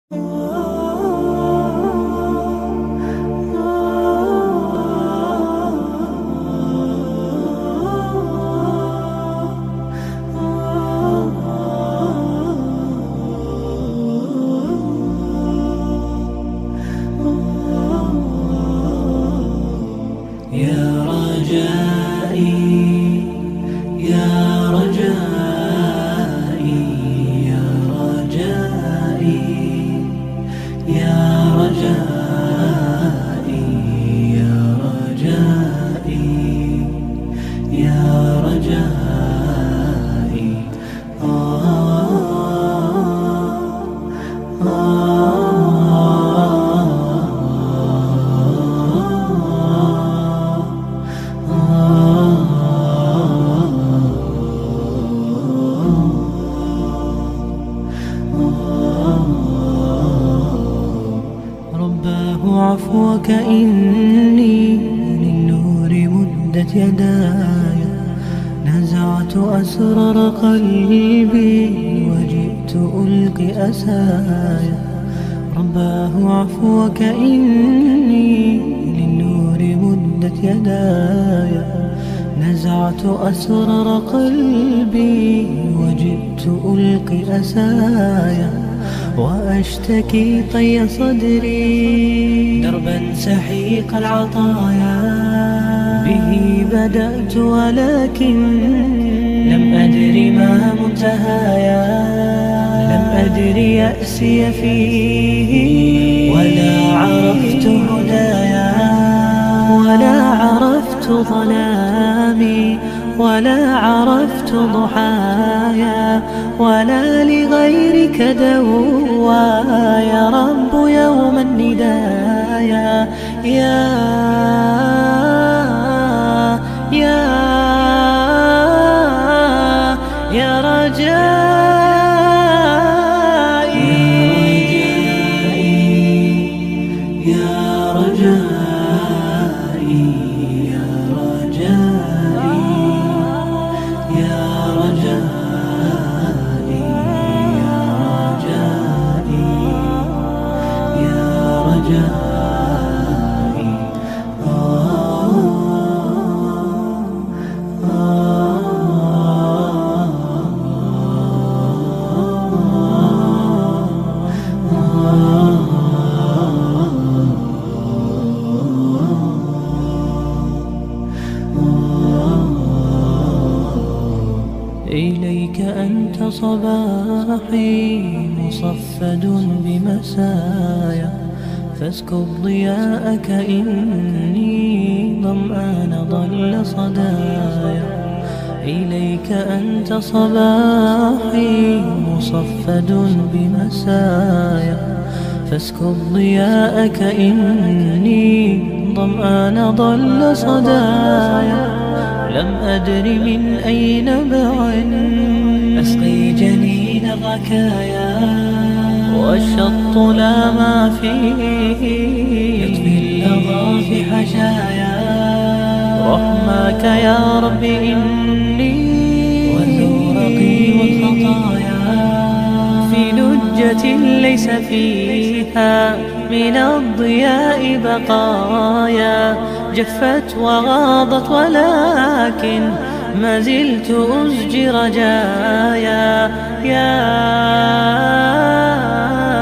يا رجائي يا رجائي يا رجائي يا رجائي يا رجائي يا رجائي رباه عفوك إني للنور مدت يداي، نزعت أسرار قلبي وجئت ألقي أساي. رباه عفوك إني للنور مدت يداي، نزعت أسرار قلبي وجئت ألقي أساي. وأشتكي طي صدري دربا سحيق العطايا، به بدأت ولكن لم أدر ما منتهايا. لم أدر يأسي فيه ولا عرفت هدايا، ولا عرفت ظلامي ولا عرفت ضحايا، ولا لغيرك دوايا. رب يوم الندايا يا يا يا رجائي يا رجائي يا رجائي يا رجائي يا رجائي يا رجائي إليك أنت صباحي مصفد بمسايا، فاسكب ضياءك إني ظمآن ضل صدايا. إليك أنت صباحي مصفد بمسايا، فاسكب ضياءك إني ظمآن ضل صدايا. لم أدر من أي نبع أسقي جنين الركايا، والشط لا ما فيه يطفي اللظى في حشايا. رحماك يا رب إني وثورقي والخطايا، في لجة ليس فيها من الضياء بقايا. جفت وغاضت ولكن ما زلت أزجي رجايا. يا